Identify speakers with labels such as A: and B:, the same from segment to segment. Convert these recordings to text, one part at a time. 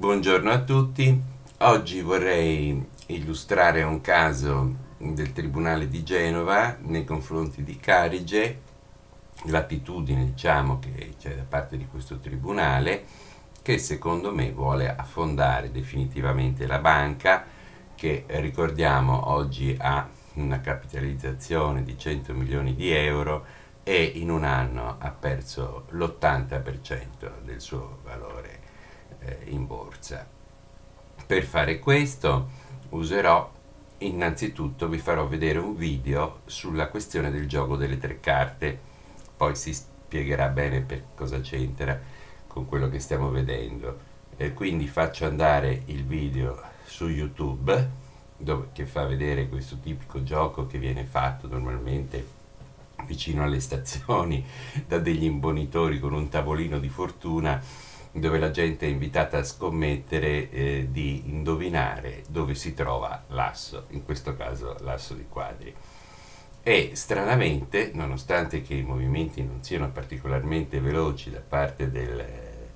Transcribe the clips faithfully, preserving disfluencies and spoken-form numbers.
A: Buongiorno a tutti. Oggi vorrei illustrare un caso del Tribunale di Genova nei confronti di Carige, l'attitudine, diciamo, che c'è da parte di questo Tribunale, che secondo me vuole affondare definitivamente la banca, che ricordiamo oggi ha una capitalizzazione di cento milioni di euro e in un anno ha perso l'ottanta per cento del suo valore in borsa. Per fare questo userò, innanzitutto vi farò vedere un video sulla questione del gioco delle tre carte, poi si spiegherà bene per cosa c'entra con quello che stiamo vedendo, e quindi faccio andare il video su YouTube dove, che fa vedere questo tipico gioco che viene fatto normalmente vicino alle stazioni da degli imbonitori con un tavolino di fortuna, dove la gente è invitata a scommettere eh, di indovinare dove si trova l'asso, in questo caso l'asso di quadri. E stranamente, nonostante che i movimenti non siano particolarmente veloci da parte del,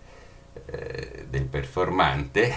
A: eh, del performante,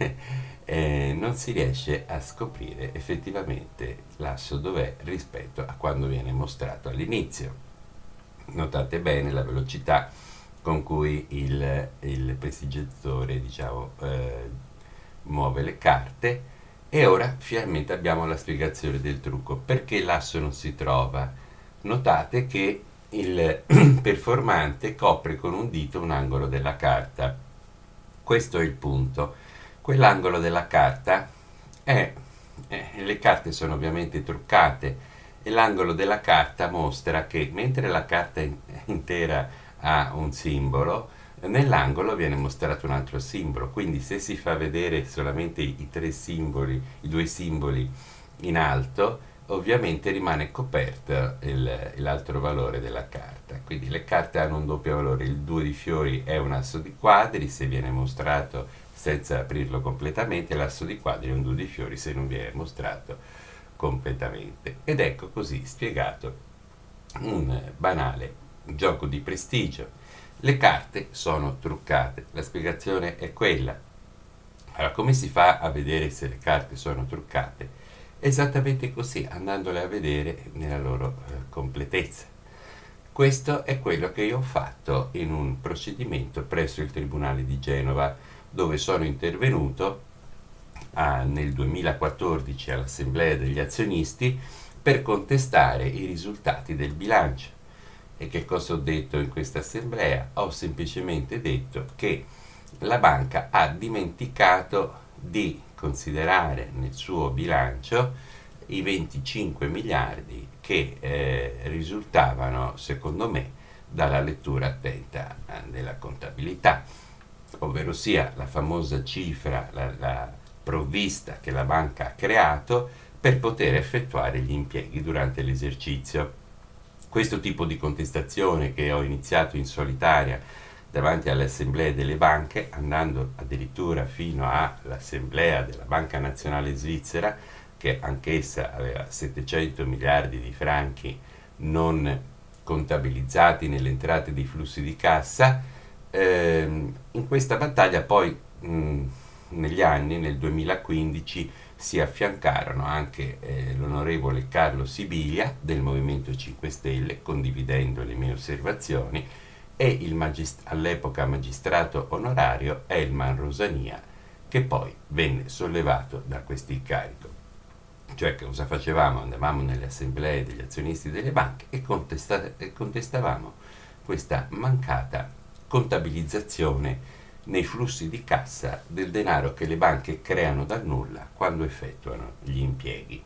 A: eh, non si riesce a scoprire effettivamente l'asso dov'è rispetto a quando viene mostrato all'inizio. Notate bene la velocità con cui il, il prestigiatore, diciamo, eh, muove le carte. E ora finalmente abbiamo la spiegazione del trucco. Perché l'asso non si trova? Notate che il performante copre con un dito un angolo della carta. Questo è il punto. Quell'angolo della carta è, eh, le carte sono ovviamente truccate, e l'angolo della carta mostra che mentre la carta intera ha un simbolo, nell'angolo viene mostrato un altro simbolo. Quindi se si fa vedere solamente i tre simboli, i due simboli in alto, ovviamente rimane coperto il, l'altro valore della carta. Quindi le carte hanno un doppio valore: il due di fiori è un asso di quadri se viene mostrato senza aprirlo completamente, l'asso di quadri è un due di fiori se non viene mostrato completamente. Ed ecco così spiegato un banale gioco di prestigio. Le carte sono truccate, la spiegazione è quella. Allora, come si fa a vedere se le carte sono truccate? Esattamente così, andandole a vedere nella loro eh, completezza. Questo è quello che io ho fatto in un procedimento presso il Tribunale di Genova, dove sono intervenuto a, nel duemilaquattordici all'Assemblea degli azionisti per contestare i risultati del bilancio. E che cosa ho detto in questa assemblea? Ho semplicemente detto che la banca ha dimenticato di considerare nel suo bilancio i venticinque miliardi che eh, risultavano, secondo me, dalla lettura attenta della contabilità, ovvero sia la famosa cifra, la, la provvista che la banca ha creato per poter effettuare gli impieghi durante l'esercizio. Questo tipo di contestazione, che ho iniziato in solitaria davanti alle assemblee delle banche, andando addirittura fino all'assemblea della Banca Nazionale Svizzera, che anch'essa aveva settecento miliardi di franchi non contabilizzati nelle entrate dei flussi di cassa, ehm, in questa battaglia poi mh, negli anni, nel duemilaquindici, si affiancarono anche eh, l'onorevole Carlo Sibilia del Movimento cinque Stelle, condividendo le mie osservazioni, e il magist- all'epoca magistrato onorario Elman Rosania, che poi venne sollevato da questo incarico. Cioè, che cosa facevamo? Andavamo nelle assemblee degli azionisti delle banche e, contesta- e contestavamo questa mancata contabilizzazione nei flussi di cassa del denaro che le banche creano dal nulla quando effettuano gli impieghi.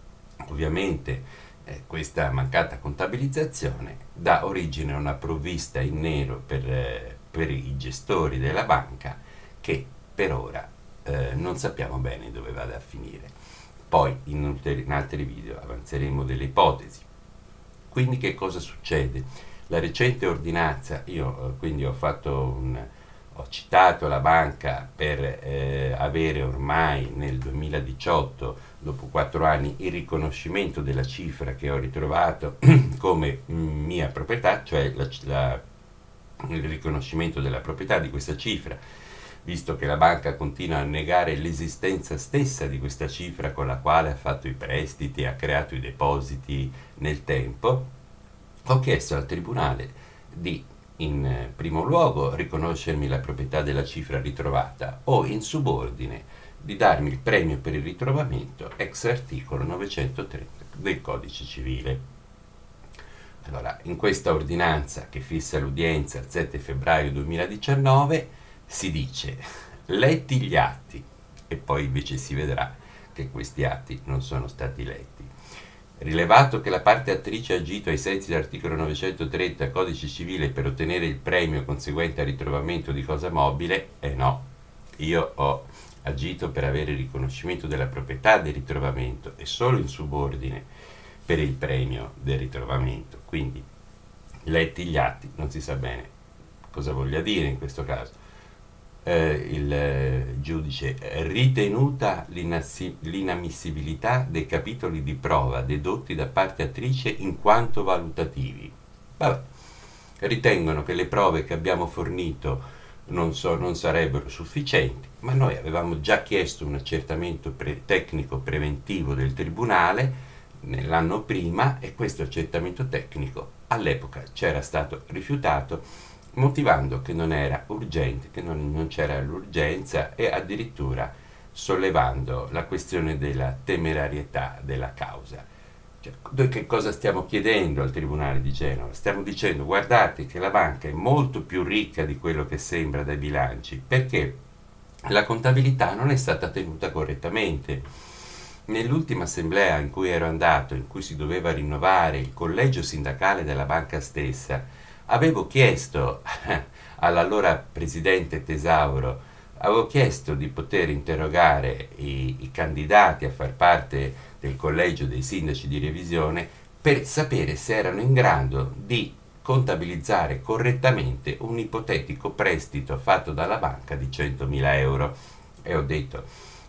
A: Ovviamente eh, questa mancata contabilizzazione dà origine a una provvista in nero per, eh, per i gestori della banca, che per ora eh, non sappiamo bene dove vada a finire. Poi in, ulteri- in altri video avanzeremo delle ipotesi. Quindi che cosa succede? La recente ordinanza, io eh, quindi ho fatto un ho citato la banca per eh, avere ormai nel duemiladiciotto, dopo quattro anni, il riconoscimento della cifra che ho ritrovato come mia proprietà, cioè la, la, il riconoscimento della proprietà di questa cifra visto che la banca continua a negare l'esistenza stessa di questa cifra con la quale ha fatto i prestiti e ha creato i depositi nel tempo, ho chiesto al tribunale di, in primo luogo, riconoscermi la proprietà della cifra ritrovata o, in subordine, di darmi il premio per il ritrovamento ex articolo novecentotrenta del Codice Civile. Allora, in questa ordinanza che fissa l'udienza al sette febbraio duemiladiciannove si dice: letti gli atti, e poi invece si vedrà che questi atti non sono stati letti. Rilevato che la parte attrice ha agito ai sensi dell'articolo novecentotrenta Codice Civile per ottenere il premio conseguente al ritrovamento di cosa mobile, eh no, io ho agito per avere il riconoscimento della proprietà del ritrovamento e solo in subordine per il premio del ritrovamento. Quindi, letti gli atti, non si sa bene cosa voglia dire in questo caso. Eh, il eh, giudice: ritenuta l'inammissibilità dei capitoli di prova dedotti da parte attrice in quanto valutativi. Vabbè, ritengono che le prove che abbiamo fornito non, so, non sarebbero sufficienti, ma noi avevamo già chiesto un accertamento pre- tecnico preventivo del tribunale nell'anno prima, e questo accertamento tecnico all'epoca c'era stato rifiutato, motivando che non era urgente, che non, non c'era l'urgenza, e addirittura sollevando la questione della temerarietà della causa. Cioè, noi che cosa stiamo chiedendo al Tribunale di Genova? Stiamo dicendo: guardate che la banca è molto più ricca di quello che sembra dai bilanci, perché la contabilità non è stata tenuta correttamente. Nell'ultima assemblea in cui ero andato, in cui si doveva rinnovare il collegio sindacale della banca stessa, avevo chiesto all'allora presidente Tesauro, avevo chiesto di poter interrogare i, i candidati a far parte del collegio dei sindaci di revisione per sapere se erano in grado di contabilizzare correttamente un ipotetico prestito fatto dalla banca di centomila euro. E ho detto: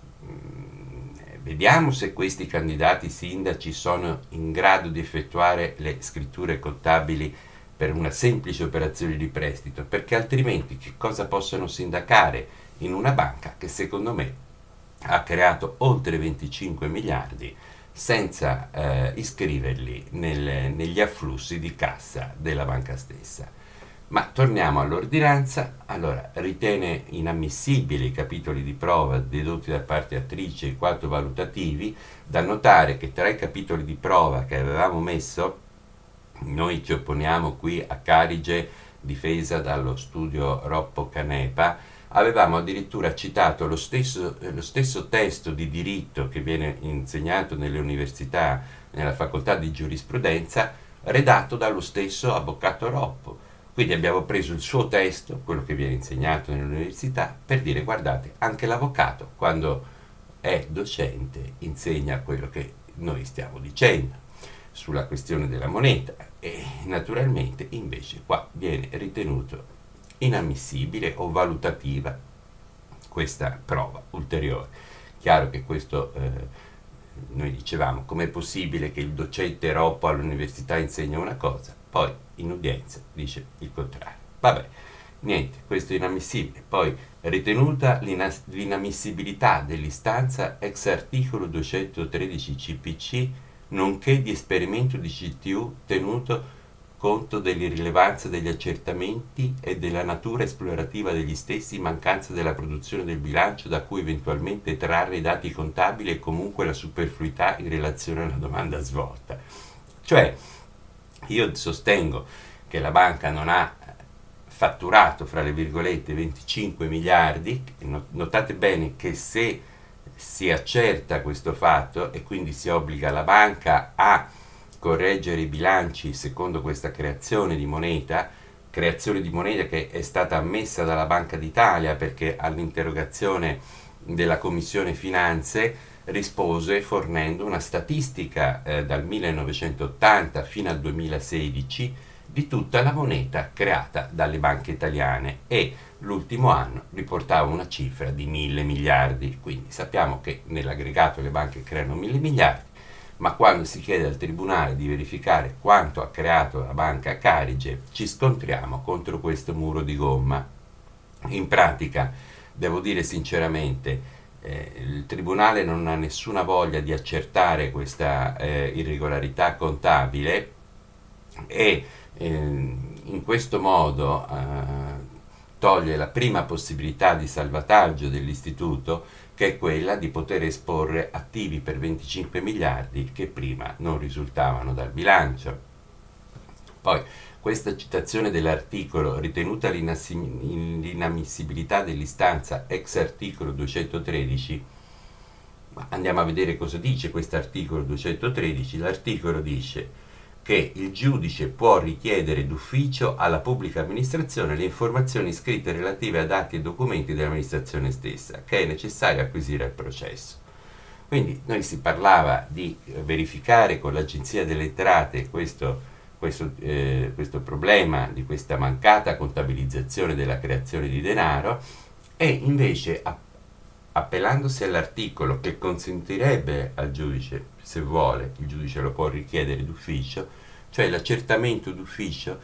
A: vediamo se questi candidati sindaci sono in grado di effettuare le scritture contabili per una semplice operazione di prestito, perché altrimenti che cosa possono sindacare in una banca che secondo me ha creato oltre venticinque miliardi senza eh, iscriverli nel, negli afflussi di cassa della banca stessa. Ma torniamo all'ordinanza. Allora, ritiene inammissibili i capitoli di prova dedotti da parte attrice in quanto valutativi. Da notare che tra i capitoli di prova che avevamo messo, noi ci opponiamo qui a Carige, difesa dallo studio Roppo Canepa, avevamo addirittura citato lo stesso, lo stesso testo di diritto che viene insegnato nelle università, nella facoltà di giurisprudenza, redatto dallo stesso avvocato Roppo. Quindi abbiamo preso il suo testo, quello che viene insegnato nell'università, per dire: guardate, anche l'avvocato, quando è docente, insegna quello che noi stiamo dicendo sulla questione della moneta, e naturalmente invece qua viene ritenuto inammissibile o valutativa questa prova ulteriore. Chiaro che questo, eh, noi dicevamo, com'è possibile che il docente Roppo all'università insegna una cosa, poi in udienza dice il contrario. Vabbè, niente, questo è inammissibile. Poi, ritenuta l'ina- l'inammissibilità dell'istanza ex articolo duecentotredici C P C, nonché di esperimento di C T U tenuto conto dell'irrilevanza degli accertamenti e della natura esplorativa degli stessi, in mancanza della produzione del bilancio da cui eventualmente trarre i dati contabili, e comunque la superfluità in relazione alla domanda svolta. Cioè, io sostengo che la banca non ha fatturato, fra le virgolette, venticinque miliardi. Notate bene che se si accerta questo fatto e quindi si obbliga la banca a correggere i bilanci secondo questa creazione di moneta, creazione di moneta che è stata ammessa dalla Banca d'Italia, perché all'interrogazione della Commissione Finanze rispose fornendo una statistica eh, dal millenovecentottanta fino al duemilasedici di tutta la moneta creata dalle banche italiane, e l'ultimo anno riportava una cifra di mille miliardi. Quindi sappiamo che nell'aggregato le banche creano mille miliardi, ma quando si chiede al Tribunale di verificare quanto ha creato la banca Carige ci scontriamo contro questo muro di gomma. In pratica devo dire sinceramente, eh, il Tribunale non ha nessuna voglia di accertare questa eh, irregolarità contabile e eh, in questo modo eh, toglie la prima possibilità di salvataggio dell'istituto, che è quella di poter esporre attivi per venticinque miliardi che prima non risultavano dal bilancio. Poi questa citazione dell'articolo, ritenuta l'inammissibilità dell'istanza ex articolo duecentotredici, andiamo a vedere cosa dice questo articolo duecentotredici. L'articolo dice che il giudice può richiedere d'ufficio alla pubblica amministrazione le informazioni scritte relative ad atti e documenti dell'amministrazione stessa, che è necessario acquisire al processo. Quindi noi si parlava di verificare con l'Agenzia delle Entrate questo, questo, eh, questo problema di questa mancata contabilizzazione della creazione di denaro, e invece a appellandosi all'articolo che consentirebbe al giudice, se vuole, il giudice lo può richiedere d'ufficio, cioè l'accertamento d'ufficio,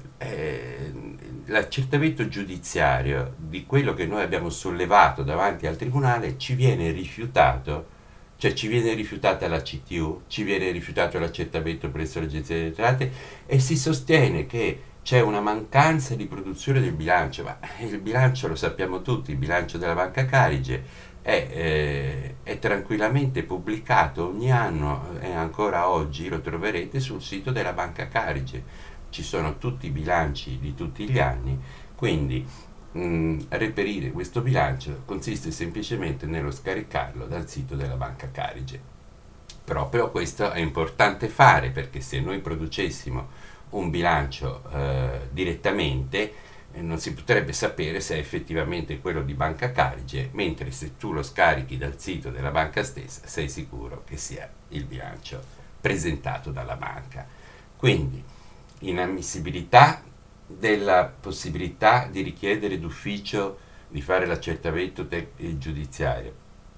A: eh, l'accertamento giudiziario di quello che noi abbiamo sollevato davanti al Tribunale ci viene rifiutato, cioè ci viene rifiutata la C T U, ci viene rifiutato l'accertamento presso l'Agenzia delle Entrate e si sostiene che c'è una mancanza di produzione del bilancio, ma il bilancio lo sappiamo tutti, il bilancio della Banca Carige è, eh, è tranquillamente pubblicato ogni anno e ancora oggi lo troverete sul sito della Banca Carige, ci sono tutti i bilanci di tutti gli anni, quindi mh, reperire questo bilancio consiste semplicemente nello scaricarlo dal sito della Banca Carige. Proprio questo è importante fare, perché se noi producessimo un bilancio eh, direttamente eh, non si potrebbe sapere se è effettivamente quello di Banca Carige, mentre se tu lo scarichi dal sito della banca stessa sei sicuro che sia il bilancio presentato dalla banca. Quindi inammissibilità della possibilità di richiedere d'ufficio di fare l'accertamento te- giudiziario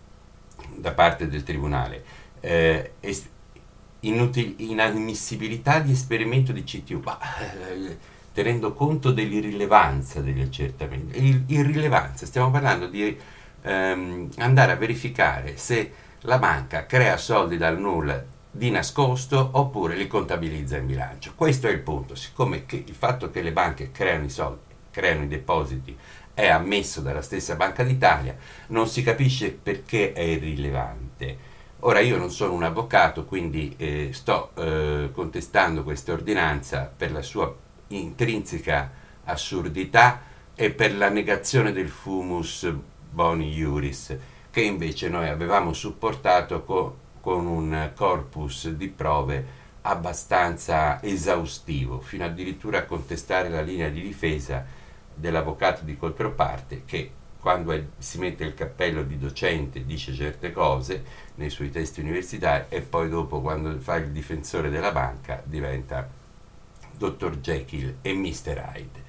A: da parte del Tribunale, eh, es- Inutil- inammissibilità di esperimento di C T U, ma eh, tenendo conto dell'irrilevanza degli accertamenti. Il, irrilevanza, stiamo parlando di ehm, andare a verificare se la banca crea soldi dal nulla di nascosto oppure li contabilizza in bilancio. Questo è il punto. Siccome che il fatto che le banche creano i soldi, creano i depositi, è ammesso dalla stessa Banca d'Italia, non si capisce perché è irrilevante. Ora io non sono un avvocato, quindi eh, sto eh, contestando questa ordinanza per la sua intrinseca assurdità e per la negazione del fumus boni iuris, che invece noi avevamo supportato co- con un corpus di prove abbastanza esaustivo, fino addirittura a contestare la linea di difesa dell'avvocato di controparte che, quando è, si mette il cappello di docente, dice certe cose nei suoi testi universitari e poi dopo, quando fa il difensore della banca, diventa dottor Jekyll e mister Hyde,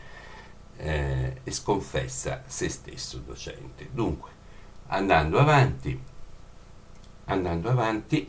A: eh, e sconfessa se stesso docente. Dunque, andando avanti, andando avanti,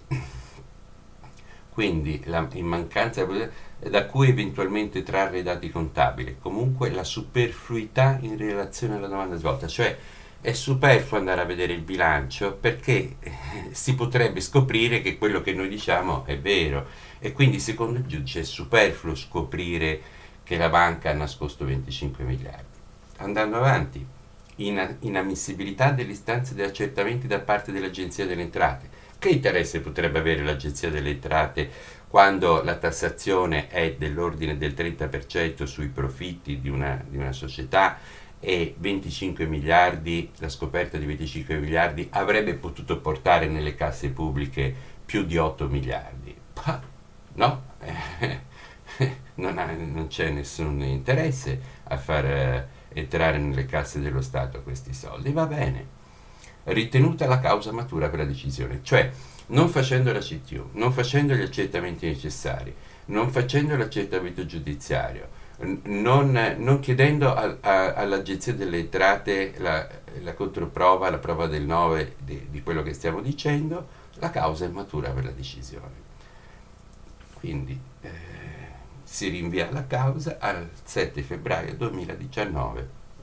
A: quindi la, in mancanza da cui eventualmente trarre i dati contabili, comunque la superfluità in relazione alla domanda svolta, cioè è superfluo andare a vedere il bilancio perché eh, si potrebbe scoprire che quello che noi diciamo è vero, e quindi secondo il giudice è superfluo scoprire che la banca ha nascosto venticinque miliardi. Andando avanti, in, inammissibilità delle istanze di accertamenti da parte dell'Agenzia delle Entrate. Che interesse potrebbe avere l'Agenzia delle Entrate quando la tassazione è dell'ordine del trenta per cento sui profitti di una, di una società e venticinque miliardi, la scoperta di venticinque miliardi avrebbe potuto portare nelle casse pubbliche più di otto miliardi? No? non, ha, non c'è nessun interesse a far eh, entrare nelle casse dello Stato questi soldi. Va bene. Ritenuta la causa matura per la decisione, cioè non facendo la C T U, non facendo gli accertamenti necessari, non facendo l'accertamento giudiziario, non, non chiedendo a, a, all'Agenzia delle Entrate la, la controprova, la prova del nove di, di quello che stiamo dicendo, la causa è matura per la decisione. Quindi eh, si rinvia la causa al sette febbraio duemiladiciannove.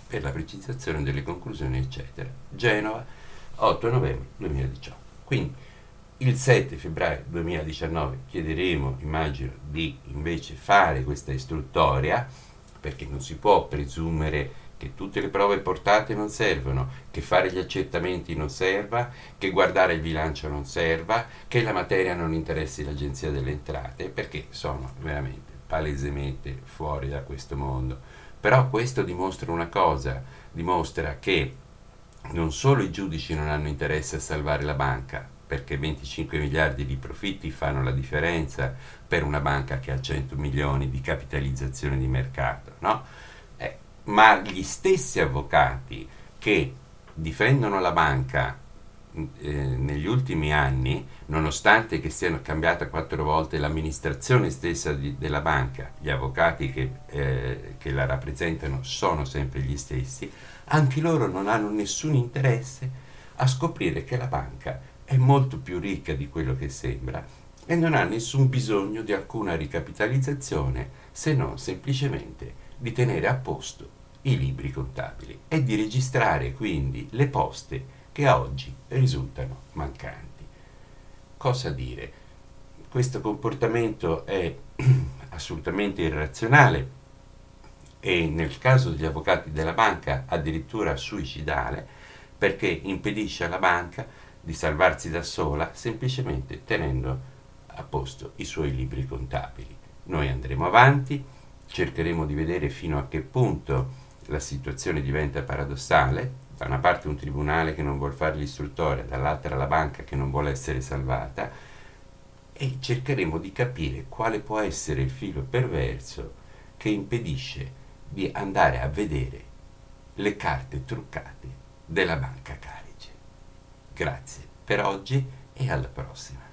A: per la precisazione delle conclusioni, eccetera. Genova, otto novembre duemiladiciotto. Quindi il sette febbraio duemiladiciannove chiederemo, immagino, di invece fare questa istruttoria, perché non si può presumere che tutte le prove portate non servono, che fare gli accertamenti non serva, che guardare il bilancio non serva, che la materia non interessi l'Agenzia delle Entrate, perché sono veramente palesemente fuori da questo mondo. Però questo dimostra una cosa, dimostra che non solo i giudici non hanno interesse a salvare la banca, perché venticinque miliardi di profitti fanno la differenza per una banca che ha cento milioni di capitalizzazione di mercato, no? Eh, ma gli stessi avvocati che difendono la banca eh, negli ultimi anni, nonostante che siano cambiata quattro volte l'amministrazione stessa di, della banca, gli avvocati che, eh, che la rappresentano sono sempre gli stessi, anche loro non hanno nessun interesse a scoprire che la banca è molto più ricca di quello che sembra e non ha nessun bisogno di alcuna ricapitalizzazione, se non semplicemente di tenere a posto i libri contabili e di registrare quindi le poste che a oggi risultano mancanti. Cosa dire? Questo comportamento è assolutamente irrazionale e nel caso degli avvocati della banca addirittura suicidale, perché impedisce alla banca di salvarsi da sola semplicemente tenendo a posto i suoi libri contabili. Noi andremo avanti, cercheremo di vedere fino a che punto la situazione diventa paradossale, da una parte un tribunale che non vuole fare l'istruttoria, dall'altra la banca che non vuole essere salvata, e cercheremo di capire quale può essere il filo perverso che impedisce di andare a vedere le carte truccate della banca Carige. Grazie per oggi e alla prossima.